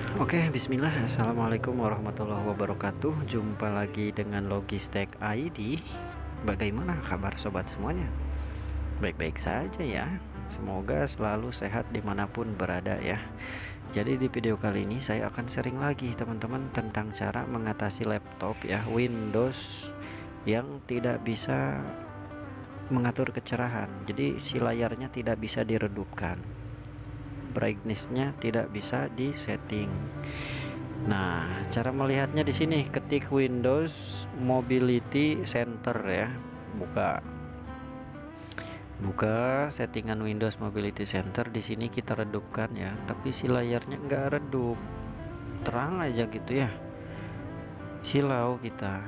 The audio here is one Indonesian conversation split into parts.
Oke, bismillah. Assalamualaikum warahmatullahi wabarakatuh. Jumpa lagi dengan Logistek ID. Bagaimana kabar sobat semuanya? Baik-baik saja ya. Semoga selalu sehat dimanapun berada ya. Jadi di video kali ini saya akan sharing lagi teman-teman tentang cara mengatasi laptop ya Windows yang tidak bisa mengatur kecerahan. Jadi si layarnya tidak bisa diredupkan, brightnessnya tidak bisa disetting. Nah, cara melihatnya di sini, ketik Windows Mobility Center ya. Buka buka settingan Windows Mobility Center. Di sini kita redupkan ya, tapi si layarnya nggak redup, terang aja gitu ya, silau kita.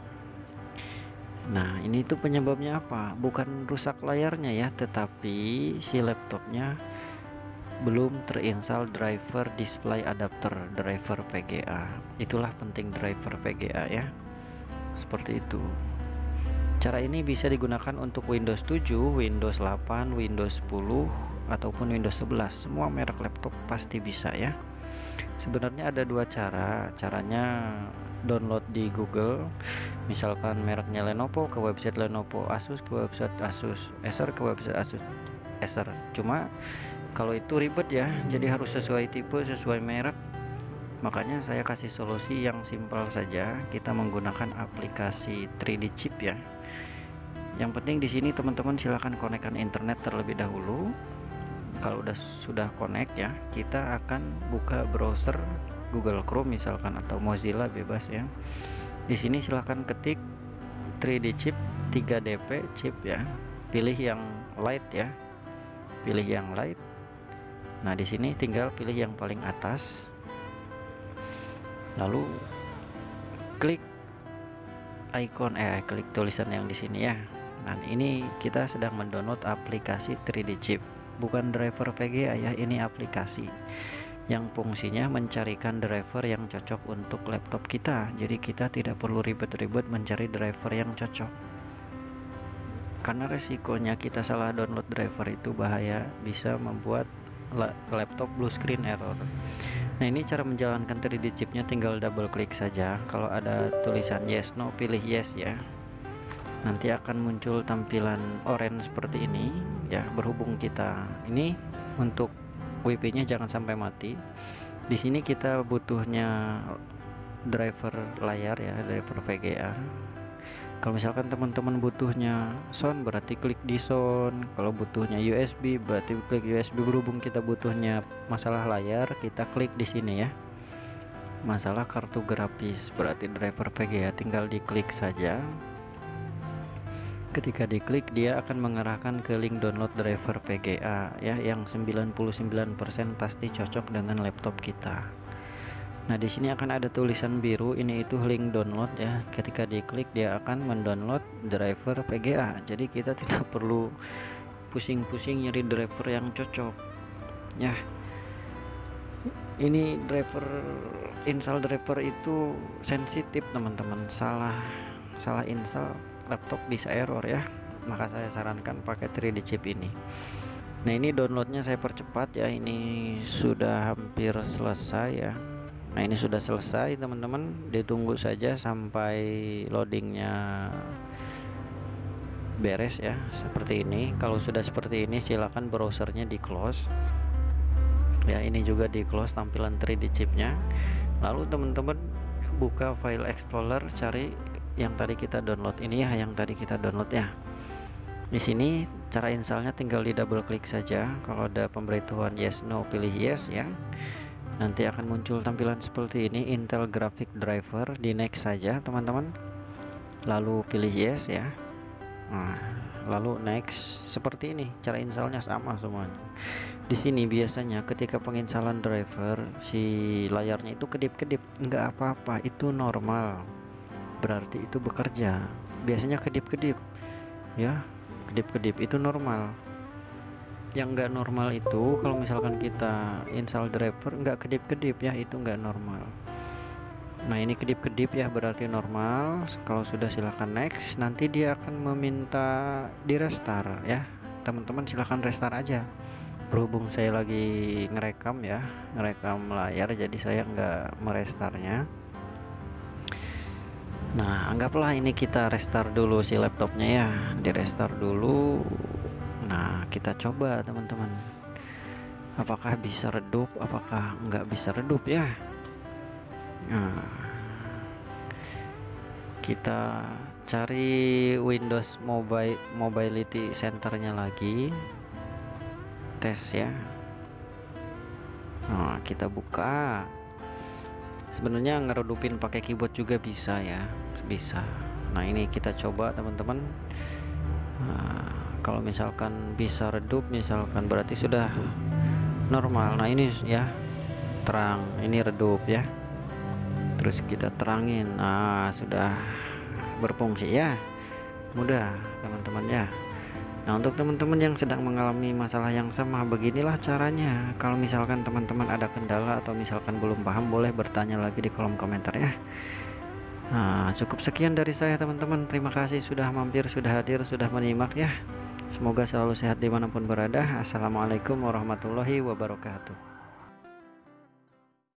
Nah, ini tuh penyebabnya apa? Bukan rusak layarnya ya, tetapi si laptopnya belum terinstall driver display adapter, driver VGA. Itulah penting driver VGA ya, seperti itu. Cara ini bisa digunakan untuk Windows 7, Windows 8, Windows 10 ataupun Windows 11. Semua merek laptop pasti bisa ya. Sebenarnya ada dua cara. Caranya download di Google, misalkan mereknya Lenovo, ke website Lenovo, Asus ke website Asus, Acer ke website Asus, Acer. Cuma kalau itu ribet ya, jadi harus sesuai tipe, sesuai merek. Makanya saya kasih solusi yang simpel saja. Kita menggunakan aplikasi 3D chip ya. Yang penting di sini teman-teman silahkan konekkan internet terlebih dahulu. Kalau sudah connect ya, kita akan buka browser Google Chrome misalkan atau Mozilla, bebas ya. Di sini silahkan ketik 3D chip 3DP chip ya. Pilih yang light ya. Pilih yang light. Nah, di sini tinggal pilih yang paling atas. Lalu klik klik tulisan yang di sini ya. Nah, ini kita sedang mendownload aplikasi 3D chip, bukan driver VGA ya, ini aplikasi yang fungsinya mencarikan driver yang cocok untuk laptop kita. Jadi kita tidak perlu ribet-ribet mencari driver yang cocok. Karena resikonya kita salah download driver itu bahaya, bisa membuat laptop blue screen error. Nah, ini cara menjalankan 3D chipnya, tinggal double klik saja. Kalau ada tulisan yes no, pilih yes ya. Nanti akan muncul tampilan orange seperti ini ya. Berhubung kita ini untuk WP-nya jangan sampai mati. Di sini kita butuhnya driver layar ya, driver VGA. Kalau misalkan teman-teman butuhnya sound, berarti klik di sound. Kalau butuhnya USB, berarti klik USB. Berhubung kita butuhnya masalah layar, kita klik di sini ya. Masalah kartu grafis, berarti driver VGA, tinggal diklik saja. Ketika diklik, dia akan mengarahkan ke link download driver VGA ya, yang 99% pasti cocok dengan laptop kita. Nah, di sini akan ada tulisan biru, ini itu link download ya. Ketika diklik, dia akan mendownload driver VGA. Jadi kita tidak perlu pusing-pusing nyari driver yang cocok ya. Ini install driver itu sensitif teman-teman. Salah install, laptop bisa error ya. Maka saya sarankan pakai 3D chip ini. Nah, ini downloadnya saya percepat ya. Ini sudah hampir selesai ya. Nah, ini sudah selesai teman-teman. Ditunggu saja sampai loadingnya beres ya, seperti ini. Kalau sudah seperti ini, silakan browsernya di close ya. Ini juga di close tampilan 3D chipnya. Lalu teman-teman buka file explorer, cari yang tadi kita download ini ya, yang tadi kita download ya. Di sini cara installnya tinggal di double klik saja. Kalau ada pemberitahuan yes no, pilih yes ya. Nanti akan muncul tampilan seperti ini, Intel Graphic Driver. Di next saja teman-teman, lalu pilih yes ya. Nah, lalu next. Seperti ini cara installnya, sama semuanya. Di sini biasanya ketika penginstalan driver, si layarnya itu kedip-kedip, nggak apa-apa, itu normal, berarti itu bekerja. Biasanya kedip-kedip ya, kedip-kedip itu normal. Yang nggak normal itu kalau misalkan kita install driver nggak kedip-kedip ya, itu nggak normal. Nah, ini kedip-kedip ya, berarti normal. Kalau sudah silahkan next. Nanti dia akan meminta di restart ya teman-teman, silahkan restart aja. Berhubung saya lagi ngerekam ya, ngerekam layar, jadi saya nggak merestartnya. Nah, anggaplah ini kita restart dulu si laptopnya ya, di restart dulu. Nah, kita coba teman-teman, apakah bisa redup, apakah nggak bisa redup ya. Nah, kita cari Windows Mobility Centernya lagi, tes ya. Nah, kita buka. Sebenarnya ngeredupin pakai keyboard juga bisa ya, bisa. Nah, ini kita coba teman-teman. Nah, kalau misalkan bisa redup, misalkan berarti sudah normal. Nah, ini ya terang, ini redup ya. Terus kita terangin, nah sudah berfungsi ya, mudah teman-teman ya. Nah, untuk teman-teman yang sedang mengalami masalah yang sama, beginilah caranya. Kalau misalkan teman-teman ada kendala atau misalkan belum paham, boleh bertanya lagi di kolom komentar ya. Nah, cukup sekian dari saya teman-teman. Terima kasih sudah mampir, sudah hadir, sudah menyimak ya. Semoga selalu sehat dimanapun berada. Assalamualaikum warahmatullahi wabarakatuh.